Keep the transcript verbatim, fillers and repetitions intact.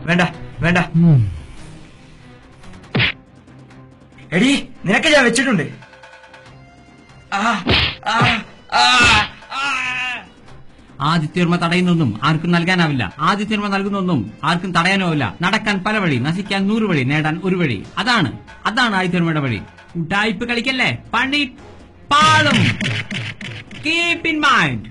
വേണ്ട വേണ്ട. എടി നിനക്ക് ഞാൻ വെച്ചിട്ടുണ്ട്. ആദിത്യവർമ്മ തടയുന്നൊന്നും ആർക്കും നൽകാനാവില്ല. ആദിത്യവർമ്മ നൽകുന്നൊന്നും ആർക്കും തടയാനാവില്ല. നടക്കാൻ പല വഴി, നശിക്കാൻ നൂറ് വഴി, നേടാൻ ഒരു വഴി. അതാണ് അതാണ് ആദിത്യവർമ്മയുടെ വഴി. ഉടായിപ്പ് കളിക്കല്ലേ, പണി പാളും. Keep in mind.